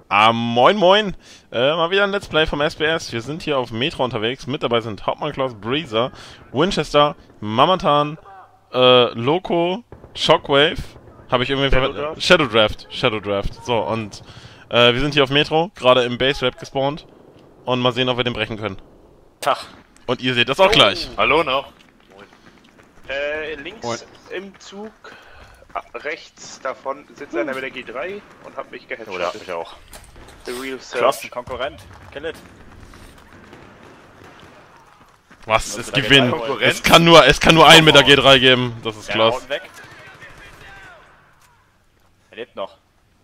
Moin Moin, mal wieder ein Let's Play vom SBS. Wir sind hier auf Metro unterwegs, mit dabei sind Hauptmann Klaus, Breezer, Winchester, Mamatan, Loco, Shockwave, habe ich irgendwie verwendet? Shadow Draft, so und wir sind hier auf Metro, gerade im Base Rap gespawnt und mal sehen, ob wir den brechen können. Tag. Und ihr seht das auch gleich. Hallo noch. Moin. Links Moin. im Zug, rechts davon sitzt einer mit der G3 und hat mich geheadshottet. Oder ich auch. The Real Klasse, Search. Konkurrent. Kill it. Was? Also Es der gewinnt. Konkurrent? Es kann nur einen mit der G3 geben, das ist Ja, klar. haut weg. Er lebt noch.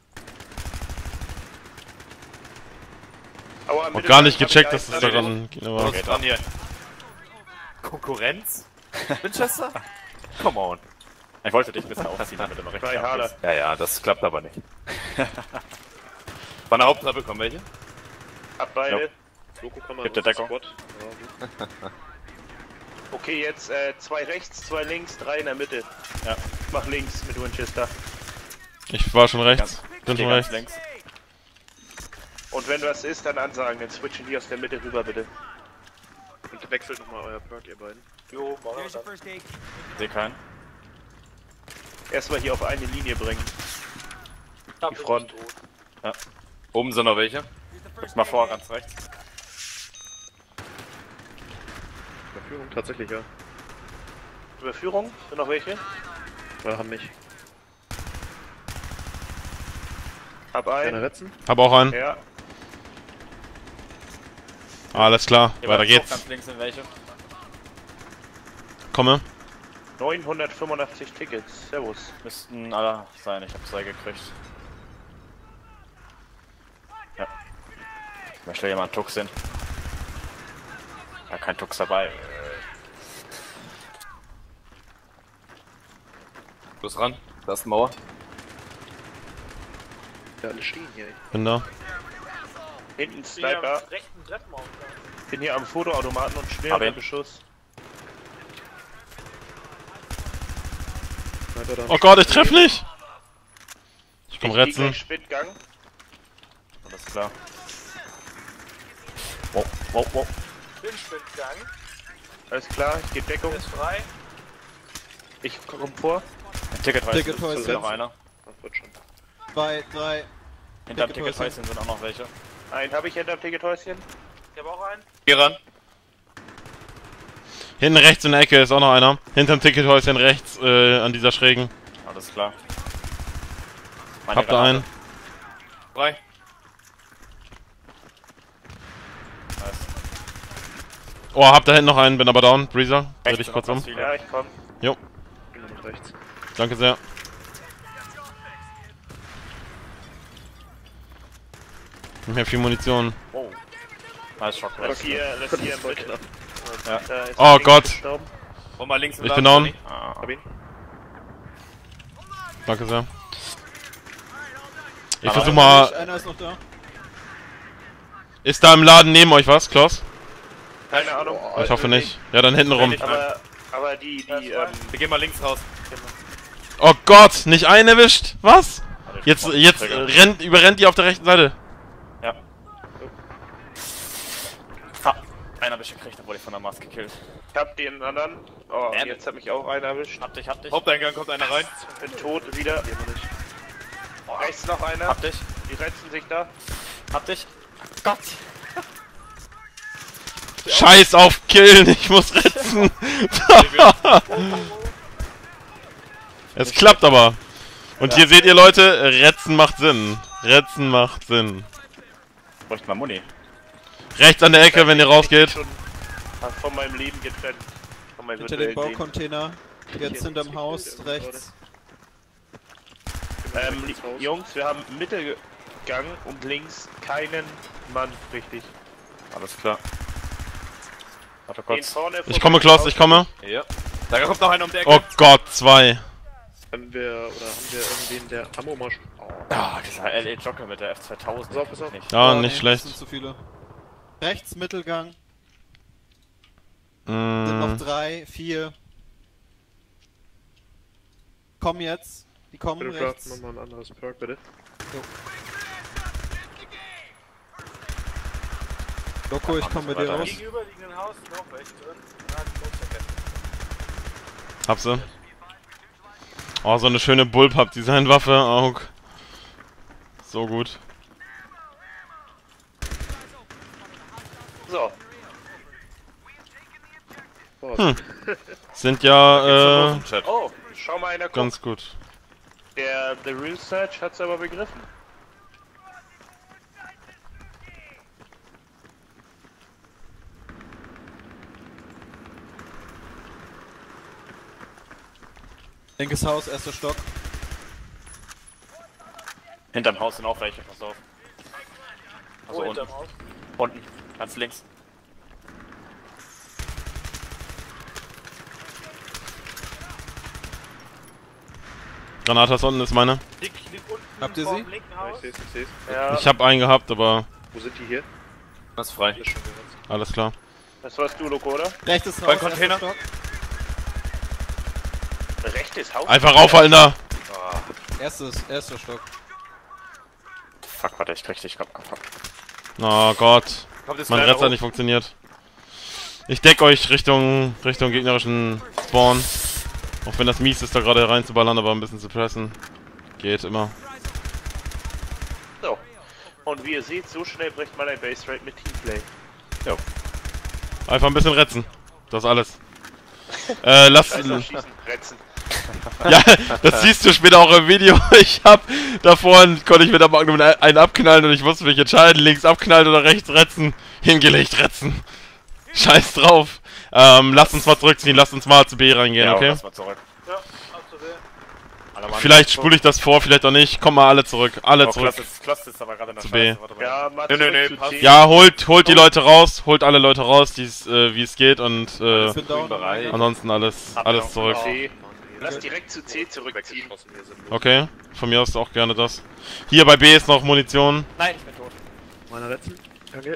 Aua, Auch Mittelgang gar nicht hab ich gecheckt, dass einen es daran war. Okay, dran hier. Konkurrenz? Winchester? Come on. Ich wollte dich ein bisschen aufziehen, damit du noch richtig Bei Harder. abgehst. Ja, das klappt aber nicht. Von der Hauptsache kommen welche? Ab beide. Ja. Loco kann man Gibt der Deckung. Squad. Ja, Okay, jetzt zwei rechts, zwei links, drei in der Mitte. Ja. Mach links mit Winchester. Ich war schon rechts. Bin Geh schon ganz rechts. längs. Und wenn was ist, dann ansagen, dann switchen die aus der Mitte rüber, bitte. und wechselt nochmal euer Perk, ihr beiden. Jo, machen wir das. Seh keinen. Erstmal hier auf eine Linie bringen. Die Front. Ja. Oben sind noch welche. Guck mal vor, ganz rechts. Überführung tatsächlich, ja. Überführung, sind noch welche? Wir haben mich. Hab Keine einen. Retzen? Hab auch einen. Ja. Alles klar, Hier weiter bei geht's. Ganz links sind welche. Komme. 985 Tickets. Servus. Müssten alle sein, ich hab 2 gekriegt. Ja. Möchte jemand Tux hin? Ja, kein Tux dabei. Los ran, da ist eine Mauer. Ja, alle stehen hier, ey. Bin da. Hinten Sniper. Rechten Treppenhaus. Bin hier am Fotoautomaten und schnell Hab unter ihn. Beschuss. Sniper da. Oh Gott, ich treff nicht! Ich komm Ich lieg retzen. gleich Spitgang. Alles klar. Wow. Bin Spindgang. Alles klar, ich gebe Deckung. Ist frei. Ich komm vor. Ein Tickethäuschen Tickethäuschen. ist noch einer. Das wird schon. 2, 3. Hinter dem Tickethäuschen. Tickethäuschen sind auch noch welche. Einen habe ich hinterm Tickethäuschen. Ich habe auch einen. Hier ran. Hinten rechts in der Ecke ist auch noch einer. Hinterm Tickethäuschen rechts, an dieser Schrägen. Alles klar. Meine Habt ihr Granate. einen? Frei. Nice. Oh, habt da hinten noch einen, bin aber down. Breezer, dreh Rechts dich sind kurz noch um. ganz viele. Ja, ich komm. Jo, Gehen wir nach rechts. danke sehr. Nicht mehr viel Munition. Wow. Nice Shockwave. Lass hier im Voll Mitte. knapp. Ja. Da ist Oh links Gott. gestorben. Wollen wir links im Ich Laden, bin down. Tony? Ah. Hab ihn. Danke sehr. Ich Aber- versuch mal. Einer ist noch da. Ist da im Laden neben euch was, Klaus? Keine Ahnung. Ich hoffe nicht. Ja, dann hinten rum. Aber die Wir gehen mal links raus. Oh Gott, nicht einen erwischt. Was? Jetzt Trigger. überrennt ihr auf der rechten Seite. Ja. Ha, einer hab ich gekriegt, obwohl ich von der Mast gekillt. ich hab den anderen. Oh, jetzt hat mich auch einer erwischt. Hab dich. Haupteingang kommt einer rein. Bin tot wieder. Rechts noch einer. Hab dich. Die retzen sich da. Hab dich. Gott. Scheiß auf Killen, ich muss retzen. Es klappt aber. Und hier seht ihr Leute, Retzen macht Sinn. Retzen macht Sinn. Bräuchte mal Muni. Rechts an der Ecke, wenn ihr rausgeht. Ich bin schon von meinem Leben getrennt. Von meinem Hinter dem virtuellen Leben. Baucontainer. Jetzt hinterm Haus, rechts. Jungs, wir haben Mittelgang und links keinen Mann richtig. Alles klar. Warte Den kurz. vorne Ich komme, Klaus, ich komme. Ja. Da kommt noch einer um die Ecke. Oh Gott, 2. Haben wir irgendwen, der Ammo mal... Oh. Ah, dieser LA Joker mit der F2000. Pass auf. Nicht. Ja, Oh, nicht nee, schlecht. Das sind zu viele. Rechts, Mittelgang. Sind Mm, noch 3, 4. Kommen jetzt. Die kommen Bitte rechts. craften wir mal ein anderes Perk, bitte. Loco, ich komme mit dir weiter. raus. Gegenüberliegenden Haus noch welche drin. Ja, die Monsterkette. Hab sie. Oh, so eine schöne Bullpup-Design-Waffe auch. So gut. So. Sind ja, Chat. Oh, schau mal einer guckt. ganz gut. Der The Real Search hat's aber begriffen. Linkes Haus, erster Stock. Hinterm Haus sind auch welche, pass auf. Also Wo unten. hinterm Haus? Unten, ganz links. Granate ist unten, ist meine. Liegt unten Habt ihr vorm sie? linken Ich Haus. seh's, ich seh's. Ja, Ich hab einen gehabt, aber Wo sind die hier? Das ist frei. Ist schon gesetzt. alles klar. das warst du, Loco, oder? Rechtes Haus, Beim Container. erster Stock. Rechtes Haus. Einfach aufhalten da! Erster Stock. Fuck, warte, ich krieg dich. Komm. Oh Gott. Kommt jetzt Mein gleich Retz hat nicht funktioniert. Ich deck euch Richtung gegnerischen Spawn. Auch wenn das mies ist, da gerade reinzuballern, aber ein bisschen zu pressen. Geht immer. So. Und wie ihr seht, so schnell bricht man ein Base Rate mit Teamplay. Einfach ein bisschen retzen. Das ist alles. Lasst... Scheiß auf Schießen, Retzen. Ja, das siehst du später auch im Video. Ich hab davor konnte ich mit der Magnum einen abknallen und ich musste mich entscheiden, links abknallen oder rechts retzen. Hingelegt retzen. Scheiß drauf. Lasst uns mal zurückziehen, lasst uns mal zu B reingehen, Ja, okay? lass mal zurück. Ja, absolut. Alle Mann. Vielleicht spule ich das vor, vielleicht auch nicht. Kommt mal alle zurück. Alle Oh, zurück. Klasse ist aber gerade in der Zu Scheiße. B. Warte mal. Ja, mal Nee, zurück nee, zu passt. C. Ja, holt die Leute raus, holt alle Leute raus, wie es geht und Ich bin down. Bereich. ansonsten alles zurück. C. Lass direkt zu C zurückziehen. Hier sind los. Okay, von mir aus auch gerne das. Hier bei B ist noch Munition. Nein, ich bin tot. Meine Retzen. Danke.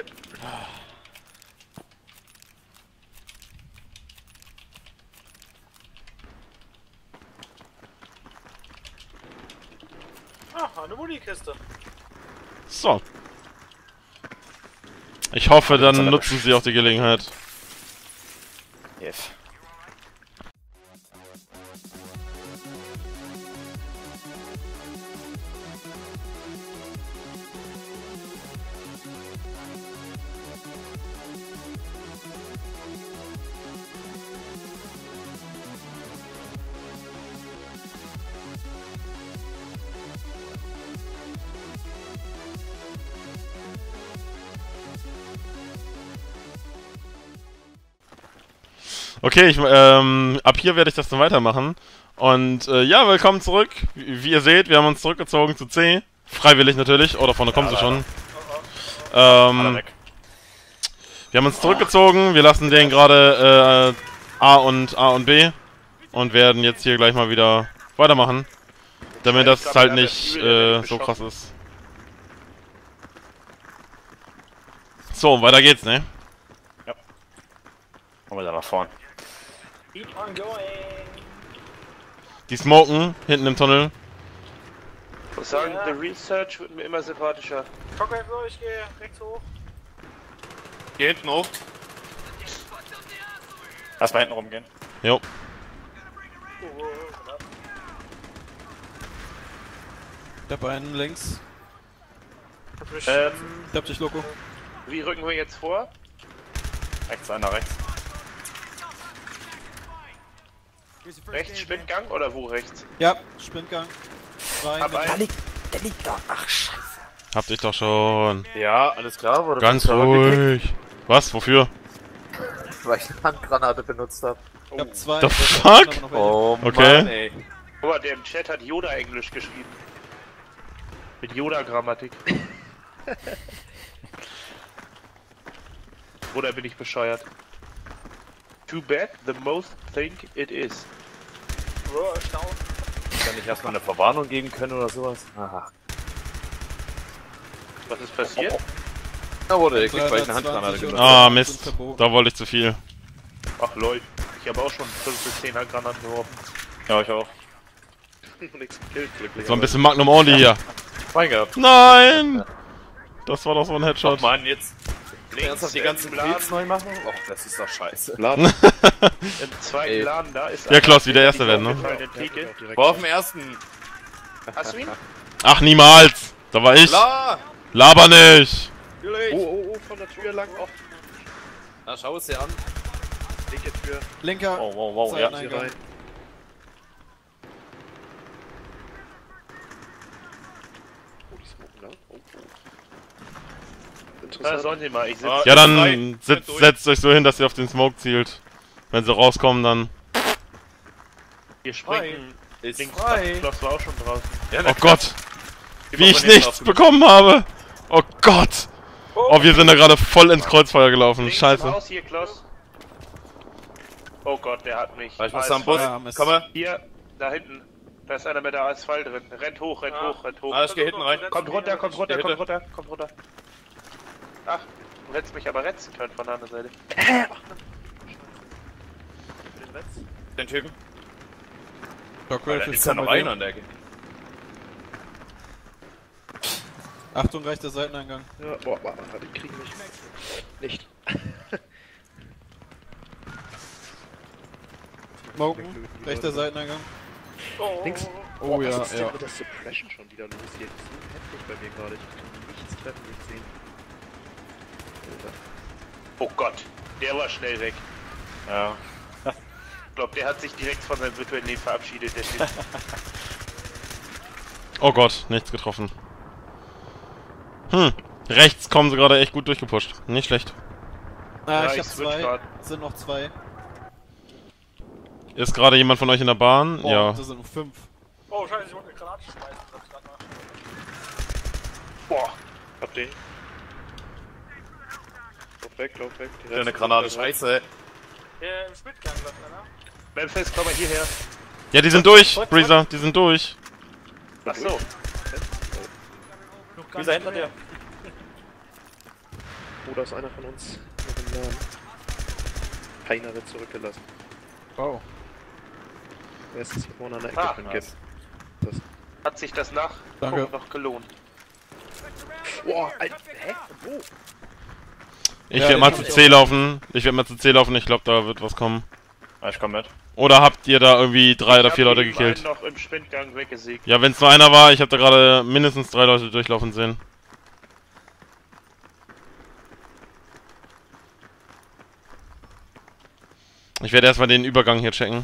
Ah, eine Munikiste. So. Ich hoffe, dann nutzen sie auch die Gelegenheit. Yes. Okay, ab hier werde ich das dann weitermachen. Und ja, willkommen zurück. Wie ihr seht, wir haben uns zurückgezogen zu C. Freiwillig natürlich. Oh, da vorne kommen sie schon. Alle weg. Wir haben uns zurückgezogen. Wir lassen den gerade A und B. Und werden jetzt hier gleich mal wieder weitermachen. Damit das halt nicht so krass ist. So, weiter geht's, ne? Kommen wir da nach vorn. Keep on going. Die smoken hinten im Tunnel. Ich muss sagen, The Research wird mir immer sympathischer. Shockwave, ich gehe rechts hoch. Hier hinten hoch. Lass mal hinten rumgehen. Jo. Ich hab einen links. Ich hab dich, Loco. Wie rücken wir jetzt vor? Rechts, einer rechts. Rechts Spindgang oder wo rechts? Ja, Sprintgang. Hab einen. Der liegt da. Ach, scheiße. Habt ich doch schon. Ja, alles klar, wurde Ganz ruhig. Was? Wofür? weil ich eine Handgranate benutzt habe. Ich hab zwei. The Da fuck? sind aber noch welche. Oh Okay. Mann, ey. Guck mal, der im Chat hat Yoda Englisch geschrieben. Mit Yoda-Grammatik. Oder bin ich bescheuert? Too bad, the most think it is. Bro, erstaunt. Kann ich erstmal eine Verwarnung geben können oder sowas? Aha. Was ist passiert? Da wurde der kriegt, weil ich eine 320 Handgranate oder genommen so. Ah, Sind Mist. verboten. Da wollte ich zu viel. Ach lol, ich habe auch schon 5 bis 10 Handgranaten geworfen. Ja, ich auch. Nichts gekillt, glücklich. So ein bisschen Magnum Only hier. Fein gehabt. Nein! Das war doch so ein Headshot. Mann, jetzt. Ernsthaft die ganzen Kills neu machen? Och, das ist doch scheiße. Laden. Im zweiten Laden da ist Ja, Klaus, wie der Erste werden, ne? aufgefallenen Theke. War auf dem ersten. Hast du ihn? Ach, niemals! Da war ich! La! Laber nicht! Oh, von der Tür lang. Oh, Na, schau es dir an. linke Tür. Linker. Oh, wow, ja. Hier Seiteneingang. rein. Oh, die smoken da. Oh. Da Interessant. sollen sie mal, ich sitze. Ah, Ja, Frei. dann setzt euch so hin, dass ihr auf den Smoke zielt. Wenn sie rauskommen, dann... Hier springen. Ist Links, frei. Klaus war auch schon draußen. Ja, Oh Gott! Immer Wie ich von hinten nichts aufgemacht. bekommen habe! Oh Gott! Oh, wir sind da gerade voll ins Kreuzfeuer gelaufen. Links im Scheiße. Haus hier, Klaus. Oh Gott, der hat mich. Ich muss am Bus. Ja, Mist. Komm mal. Hier, da hinten. Da ist einer mit der Asphalt drin. Rennt hoch, rennt hoch, rennt hoch. Ah, ich geh hinten rein. Kommt runter, kommt runter, Bitte. kommt runter, kommt runter. Ach, du hättest mich aber retzen können von der anderen Seite. Den Typen. Shockwave Da ist ist ja noch bei dir. einer an der Ecke. Achtung, rechter Seiteneingang. Ja, boah, die kriegen mich. Nicht. Smoken, rechter Seiteneingang. Links. Oh ja, was ist ja. denn mit der Suppression schon wieder los hier? Das ist so heftig bei mir gerade. Ich kann nichts treffen, nichts sehen. Oh Gott, der war schnell weg. Ja. Ich glaube, der hat sich direkt von seinem virtuellen Leben verabschiedet. Der Typ. Oh Gott, nichts getroffen. Rechts kommen sie gerade echt gut durchgepusht. Nicht schlecht. Ah, Ja, ich ich hab switch zwei. grad. Sind noch zwei. Ist gerade jemand von euch in der Bahn? Boah, Ja. das sind noch 5. Oh, scheiße, ich wollte eine Granate schmeißen. Das hab ich grad nach. Boah, Hab den. Lauf weg. Die Eine Resten Granate, sind dabei. scheiße. Im Schmidtgang läuft einer. Memphis, komm mal hierher. Ja, die sind durch, Breezer. Die sind durch. Ach so. Noch Wie ist er hinter dir? Oh, da ist einer von uns noch im Laden. Keiner wird zurückgelassen. Wow. Wer ist jetzt hier vorne an der Ecke Ah, für ein nice. Gap? Hat sich das nach Danke. noch gelohnt. Boah, Alter, hä? Wo? Ich Ja, werde mal ich zu hab- C laufen. Ich glaube, da wird was kommen. Ja, ich komm mit. Oder habt ihr da irgendwie 3 oder Ich 4 hab Leute eben gekillt? einen noch im Sprintgang weggesiegt. Ja, wenn es nur einer war, ich habe da gerade mindestens 3 Leute durchlaufen sehen. Ich werde erstmal den Übergang hier checken.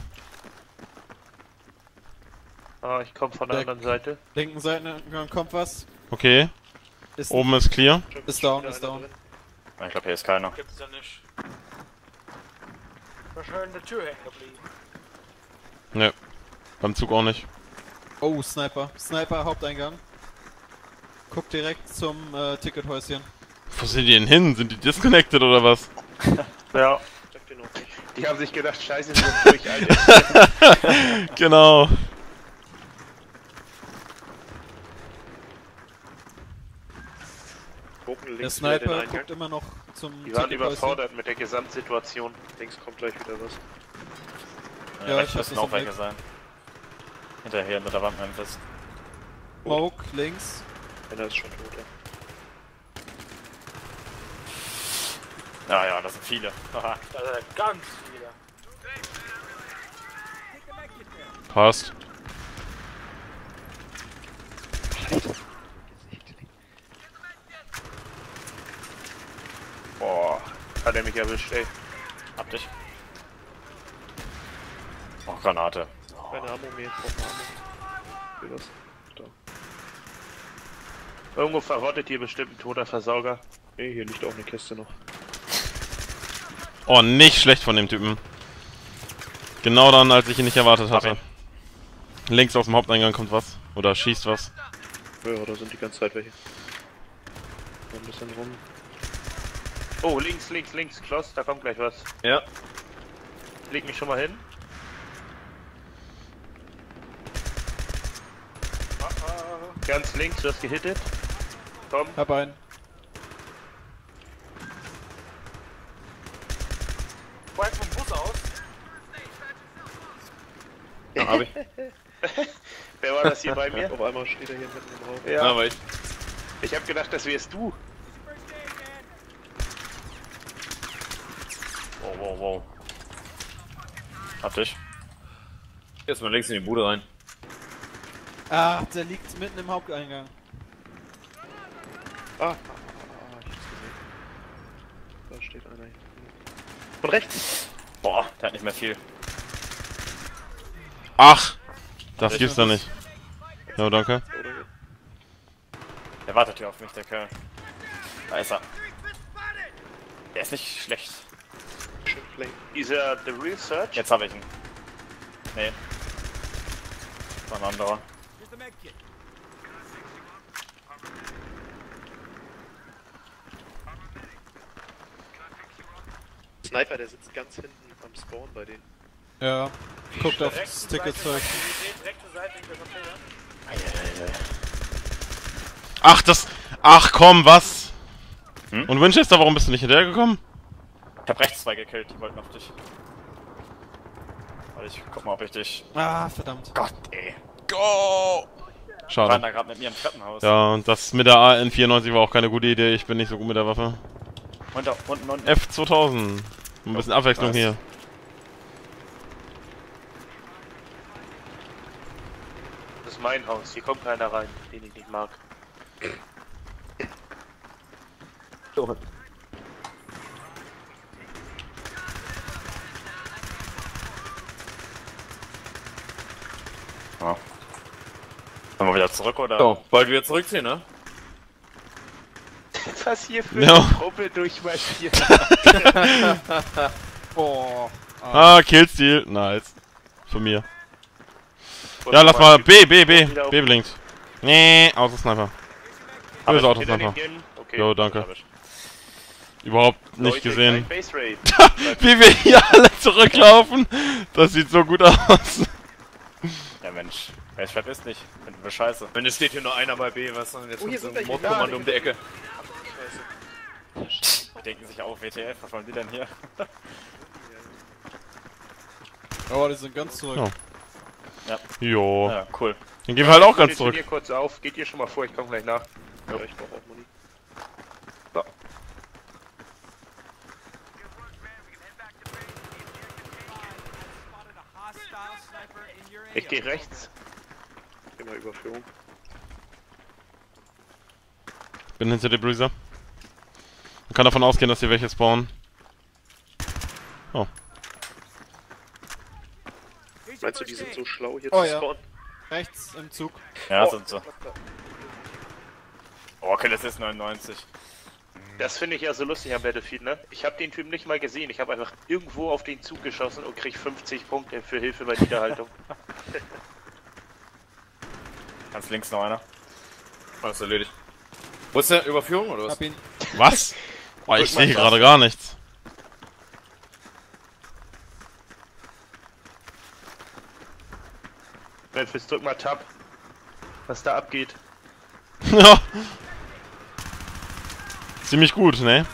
Ah, ich komme von der Der- anderen Seite. Linken Seiteneingang kommt was. Okay, Ist, oben ist clear. Ist down, Wieder ist einer down. drin. Ich glaube, hier ist keiner. Gibt's ja nicht. Wahrscheinlich in der Tür hängen geblieben. Ne, beim Zug auch nicht. Oh, Sniper. Sniper, Haupteingang. Guck direkt zum Tickethäuschen. Wo sind die denn hin? Sind die disconnected oder was? Ja. Ich hab den noch nicht. Die haben sich gedacht, scheiße, wir sind durch, Alter. Genau. Gucken Der links wieder den Sniper Eingang. guckt immer noch zum Die waren Tickethäuschen. überfordert mit der Gesamtsituation. Links kommt gleich wieder was. Ja, rechts ich hab müssen das auch im Blick. welche sein. Hinterher mit der Wand Memphis. Smoke, links. Einer ist schon tot, ja. Ja, ja, das sind viele. Haha. Also ganz viele. Passt. Boah, hat er mich erwischt, ey. Hab dich. Oh, Granate. Keine Ammo mehr, ich brauch eine Ammo. Will das? Da. Irgendwo verrottet hier bestimmt ein toter Versauger. Nee, hier liegt auch eine Kiste noch. Oh, nicht schlecht von dem Typen. Genau dann, als ich ihn nicht erwartet hatte. Links aus dem Haupteingang kommt was. Oder schießt was. Ja, da sind die ganze Zeit welche. Ein bisschen rum. Oh, links, Klaus, da kommt gleich was. Ja. Leg mich schon mal hin. Ganz links, du hast gehittet. Komm, Hab einen. Weit vom Bus aus. Ja, hab ich. wer war das hier bei mir? Auf einmal steht er hier mitten im Raum. Ja, aber ich. Ich hab gedacht, das wärst du. wow. Hab dich. Jetzt mal links in die Bude rein. Ah, der liegt mitten im Haupteingang. Ich hab's gesehen. Da steht einer hier. Von rechts! Boah, der hat nicht mehr viel. Ach! Das gibt's doch nicht. Ja, danke. Oder? Der wartet hier auf mich, der Kerl. Da ist er. Der ist nicht schlecht. Schön flame. Dieser The Real Search? Jetzt habe ich ihn. Nee. Das war ein anderer. Sniper, der sitzt ganz hinten am Spawn bei denen. Ja. Guckt auf das Rechte Ticketzeug. Seite, rechte Seite der Container. Ach, das... Ach komm, was? Hm? Und Winchester, warum bist du nicht hinterhergekommen? Ich hab rechts 2 gekillt, die wollten auf dich. Warte, ich guck mal, ob ich dich... Ah, verdammt. Gott, ey. Go! Waren Schade. da gerade mit mir im Treppenhaus. Ja, und das mit der AN94 war auch keine gute Idee. Ich bin nicht so gut mit der Waffe. Und da unten. F2000. Ein bisschen Abwechslung was? hier. Das ist mein Haus. Hier kommt keiner rein, den ich nicht mag. Ja. Sollen wir wieder zurück, oder? So, bald wieder zurückziehen, ne? Was hier für Ja. eine Truppe durchmarschiert. Boah. Ah, Killsteal. Nice. Von mir. Ja, lass mal. B blinkt. Nee, Autosniper. Aber Böse ich- Autosniper. Okay. Jo, danke. Hab ich. Überhaupt nicht Leute, gesehen. kein Base Raid. Wie wir hier alle zurücklaufen. Das sieht so gut aus. Ja, Mensch. Wer schreibt ist nicht. Finden wir scheiße. Wenn es steht hier nur einer bei B, was dann? Jetzt Oh, hier kommt so sind ein welche. Mordkommando um die Ecke. Scheiße. Die denken sich auch, WTF, was wollen die denn hier? Oh, die sind ganz zurück. Ja. Jo. Ja, cool. Dann gehen wir halt auch ganz Positionier zurück. kurz auf. Geht ihr schon mal vor, ich komme gleich nach. Ja, ich brauch auch Muni. Ich gehe rechts. Geh mal Überführung. Bin hinter der Bruiser. Man kann davon ausgehen, dass hier welche spawnen. Oh. Meinst du, die sind so schlau hier Oh, zu ja. spawnen? Rechts im Zug. Ja, Oh. sind so. Oh, okay, das ist 99. Das finde ich ja so lustig am Battlefield, ne? Ich habe den Typen nicht mal gesehen. Ich habe einfach irgendwo auf den Zug geschossen und krieg 50 Punkte für Hilfe bei Niederhaltung. Ganz links noch einer. Alles erledigt. Wo ist der? Überführung oder was? Hab ihn. Was? Oh, ich sehe hier gerade gar nichts. Memphis, drück mal Tab. Was da abgeht. Ja. Ziemlich gut, ne?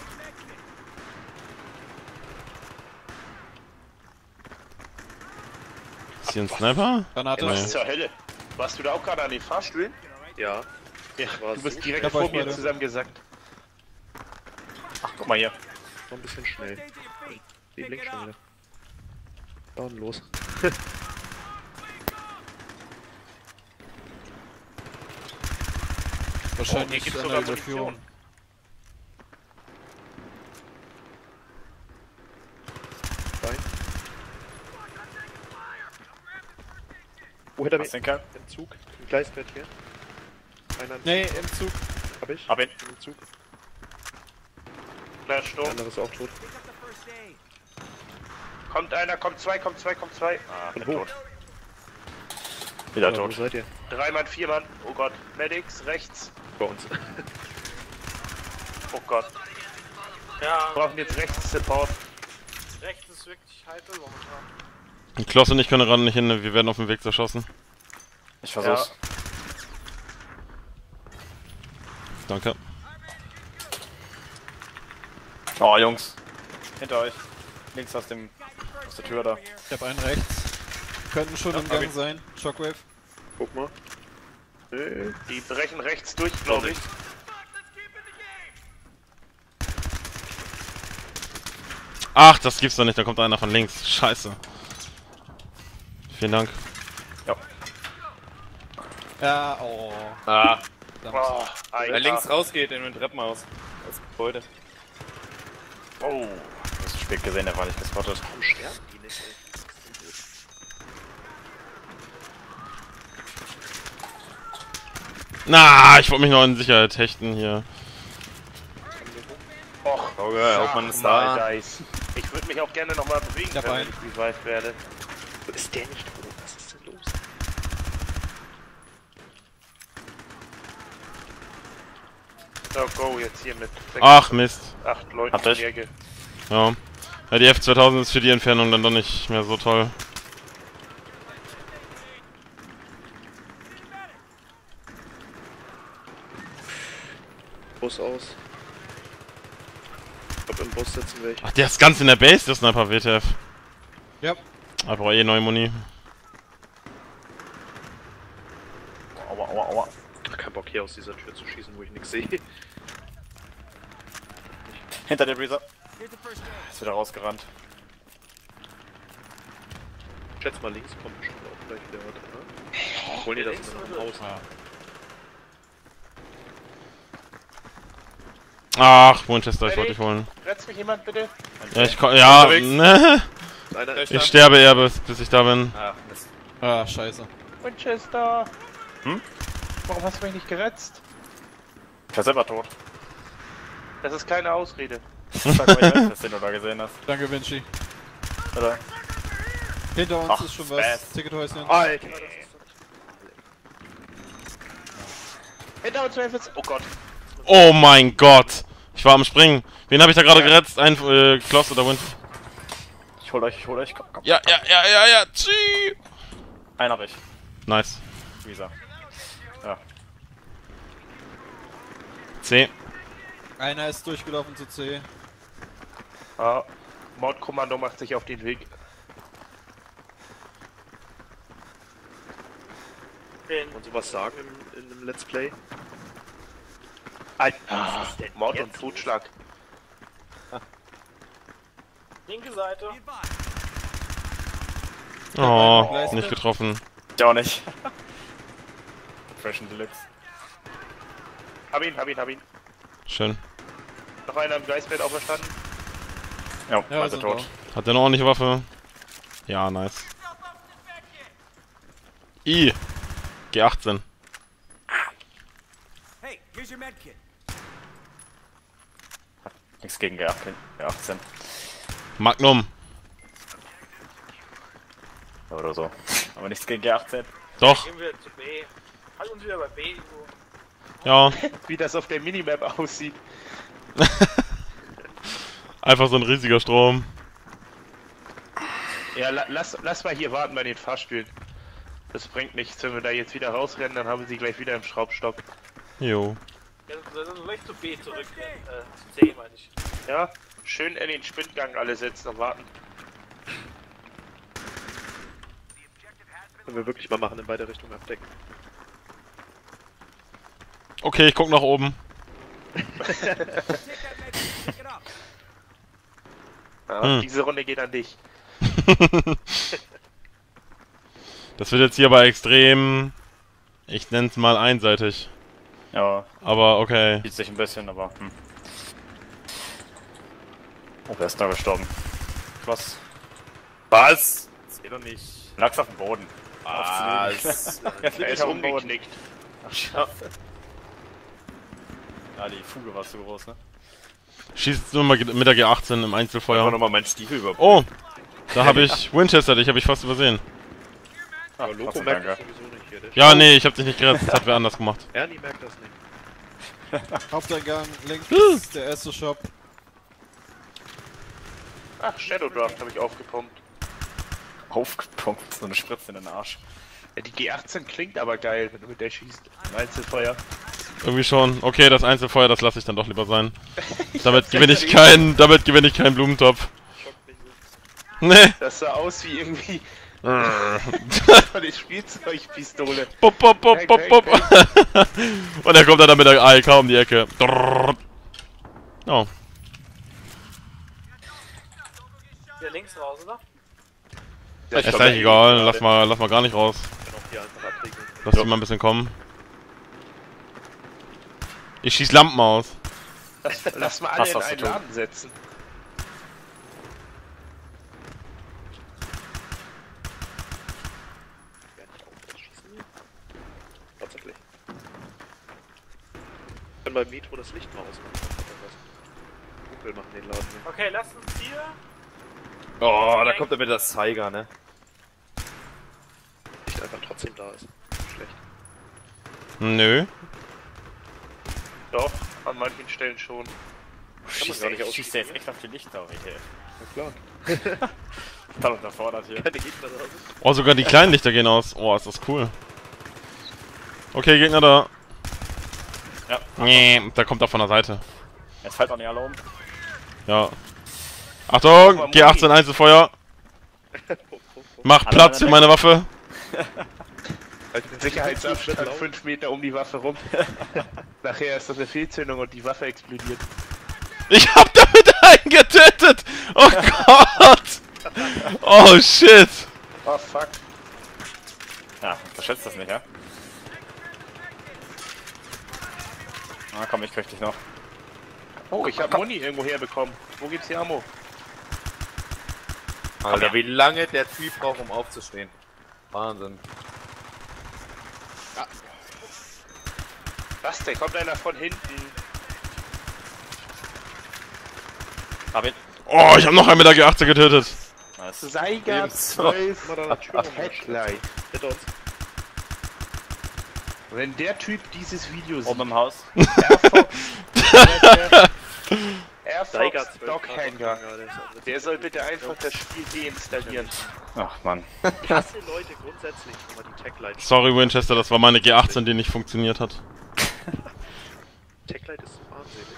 Ist hier ein Sniper? Granate. Nee. Was zur Hölle? Warst du da auch gerade an den Fahrstühlen? Ja. Ja, War du bist so direkt schnell vor bei euch mir beide. zusammengesackt. Ach, guck mal hier. Noch ein bisschen schnell. Die blinkt schon wieder. Down los. Hier Wahrscheinlich gibt's in sogar der Überführung. Munition. Rein. Wo hinter Was mir? den Kerl? Im Zug. Im Gleisbett hier. Einer Nee, im Zug. hab ich. Hab ihn. Im Zug. Kleiner Der Sturm. andere ist auch tot. Kommt einer, kommt zwei, kommt zwei, kommt zwei. Ah, Von bin wo? tot. Wieder Ja, wo tot. seid ihr? 3 Mann, 4 Mann. Oh Gott. Medics, rechts. Bei uns. Oh Gott. Ja, Wir brauchen jetzt rechts Support. rechts ist wirklich heikel momentan. Und Kloss und ich können gerade nicht hin, wir werden auf dem Weg zerschossen. Ich versuch's. Danke. Oh, Jungs. Hinter euch. Links aus der Tür da. Ich hab einen rechts. Könnten schon im Gang sein. Shockwave. Guck mal. Nee. Die brechen rechts durch, glaube ich. Ach, das gibt's doch nicht, da kommt einer von links. Scheiße. Vielen Dank. Ja, oh. Ah. Oh, Wer links rausgeht in den Treppenhaus. Das Gebäude. Oh, das ist spät gesehen, der war nicht gespottet. Warum sterben die nicht, ey? Na, ich wollte mich noch in Sicherheit hechten hier. Och, Auge, Hauptmann ist mal, da. Dice. Ich würde mich auch gerne nochmal bewegen können, Dabei. wenn ich revived werde. Wo ist der nicht tot? Was ist denn los? So, go jetzt hier mit Ach, Mist. 8 Leuten Hab ich. Berge. Ja. Ja, die F2000 ist für die Entfernung dann doch nicht mehr so toll. Bus aus. Ich glaube, im Bus sitzen welche. Ach, der ist ganz in der Base, der Sniper WTF. Ja. Aber brauche eh neue Muni. Aua, aua, aua. Ach, kein Bock hier aus dieser Tür zu schießen, wo ich nichts sehe. Hinter der Breezer. Ist wieder rausgerannt. Ich schätze mal, links kommt bestimmt auch gleich wieder was, ne? Holen die das in einem Haus? Ach, Winchester, ich wollte dich holen. Retzt mich jemand bitte? Ja, ja, ne? Einer ist Ich sterbe eher, bis ich da bin. Ah, Mist. Ah, scheiße. Winchester! Hm? Warum hast du mich nicht geretzt? Ich war selber tot. Das ist keine Ausrede. Sag mal, ich weiß, was den du da gesehen hast. Danke, Vinci. Oder? Hinter uns Ach, ist schon was. Spaß. Tickethäuschen. Alter! Hinter uns ist... Oh Gott. Oh mein Gott! Ich war am Springen. Wen habe ich da gerade geretzt? Ein Kloss oder Wind? Ich hol euch, komm, komm. Ja. Tschii. Einen hab ich. Nice. Breezer. Ja. C. Einer ist durchgelaufen zu C. Ah, Mordkommando macht sich auf den Weg. Und sowas sagen in einem Let's Play? Alter, Mord und Totschlag. Linke Seite. Oh, Leiste. nicht getroffen. Ich auch nicht. Fashion Deluxe. Hab ihn. Schön. Noch einer im Gleisbett auferstanden. Ja, Ja, also sind tot. wir. Hat der eine ordentliche Waffe? Ja, nice. I. G18. Hey, here's your medkit. Nichts gegen G18. Magnum. Oder so. Aber nichts gegen G18. Doch. Gehen wir zu B. Halt uns wieder bei B. So. Ja. Wie das auf der Minimap aussieht. Einfach so ein riesiger Strom. Ja, lass mal hier warten bei den Fahrstühlen. Das bringt nichts, wenn wir da jetzt wieder rausrennen, dann haben wir sie gleich wieder im Schraubstock. Jo. Ja, dann gleich zu B zurück. Zu C meine ich. Ja, schön in den Spindgang alle setzen und warten. Können wir wirklich mal machen, in beide Richtungen abdecken. Okay, ich guck nach oben. Ja, diese Runde geht an dich. Das wird jetzt hier aber extrem... Ich nenn's mal einseitig. Ja, Aber okay. sieht sich ein bisschen, aber Oh, wer ist da gestorben? Was? Was? Das geht doch nicht. Lachs auf dem Boden. Was? Er ist umgeknickt. Ach, scheiße. Ja, die Fuge war zu groß, ne? Schießt nur mal mit der G18 im Einfach Einzelfeuer. nochmal meinen Stiefel über. Oh! Da habe ich Winchester, dich habe ich fast übersehen. Ach, Aber Loco trotzdem merkt danke. das sowieso nicht hier. Der Ja, nee, ich hab dich nicht gerettet, das hat wer anders gemacht. Ernie merkt das nicht. Haupteingang links, der erste Shop. Ach, Shadow Draft habe ich aufgepumpt. Aufgepumpt, so eine Spritze in den Arsch. Ja, die G18 klingt aber geil, wenn du mit der schießt. Im Einzelfeuer. Irgendwie schon. Okay, das Einzelfeuer, das lasse ich dann doch lieber sein. Damit gewinne ich keinen Blumentopf. Schockt mich so. Nee. Das sah aus wie irgendwie von der Spielzeugpistole. Pop, pop, pop, pop, pop. Und er kommt dann mit der AEK um die Ecke. Oh. Wieder links raus, oder? Ist eigentlich egal, lass mal gar nicht raus. Kann auch hier einfach abriegeln. Lass die mal ein bisschen kommen. Ich schieß Lampen aus. Lass mal alle Hast in was zu einen tun. Laden setzen. Ja, nicht auf, schießen. Tatsächlich. Wir können beim Metro das Licht mal ausmachen. Dunkel machen den Laden hier. Okay, lasst uns hier. Oh, da kommt er mit der Zeiger, ne? Licht einfach trotzdem da ist. Schlecht. Nö. Doch, an manchen Stellen schon. Schießt gar nicht schießt der jetzt echt auf die Lichter, ey. Na klar. Total unterfordert hier. Keine Gegner da sind. Oh, sogar die kleinen Lichter gehen aus. Oh, ist das cool. Okay, Gegner da. Ja. Nee, da kommt er von der Seite. Jetzt fällt auch nicht alle um. Ja. Achtung, G18 Einzelfeuer. Mach Alle Platz für meine meine Waffe. Sicherheitsabstand 5 Meter um die Waffe rum. Nachher ist das eine Fehlzündung und die Waffe explodiert. Ich hab damit einen getötet. Oh Gott. Oh shit. Oh fuck. Ja, unterschätzt das nicht, ja? Na komm, ich krieg dich noch. Oh, ich hab Muni irgendwo herbekommen. Wo gibt's hier Ammo? Alter, wie lange der Typ braucht, um aufzustehen. Wahnsinn. Was denn? Kommt einer von hinten? Hab ihn. Oh, ich hab noch einen mit der G18 getötet. Nice. Seiger Ebenso. 12 Mal da eine Tür Headlight. Hinter uns. Wenn der Typ dieses Video sieht, Oben im Haus. Air Seiger Fox 12 Dockhanger, der der soll bitte einfach das Spiel deinstallieren. Ach Mann. Ich hasse Leute grundsätzlich, aber die Techlight. Sorry Winchester, das war meine G18, die nicht funktioniert hat. Techlight ist so armselig.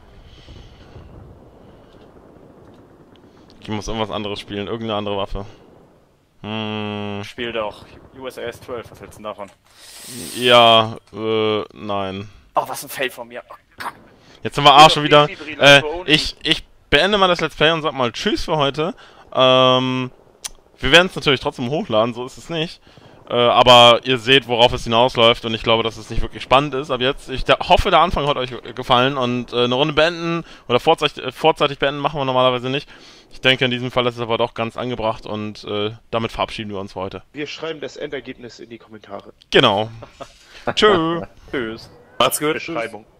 Ich muss irgendwas anderes spielen, irgendeine andere Waffe. Spiel doch USAS 12, was hältst du denn davon? Ja, nein. Oh, was ein Fail von mir. Jetzt sind wir A schon wieder. Ich beende mal das Let's Play und sag mal Tschüss für heute. Wir werden es natürlich trotzdem hochladen, so ist es nicht. Aber ihr seht, worauf es hinausläuft und ich glaube, dass es nicht wirklich spannend ist. Aber jetzt, ich hoffe, der Anfang hat euch gefallen und eine Runde beenden oder vorzeitig beenden machen wir normalerweise nicht. Ich denke, in diesem Fall ist es aber doch ganz angebracht und damit verabschieden wir uns für heute. Wir schreiben das Endergebnis in die Kommentare. Genau. Tschö. Tschüss. Macht's gut. Beschreibung.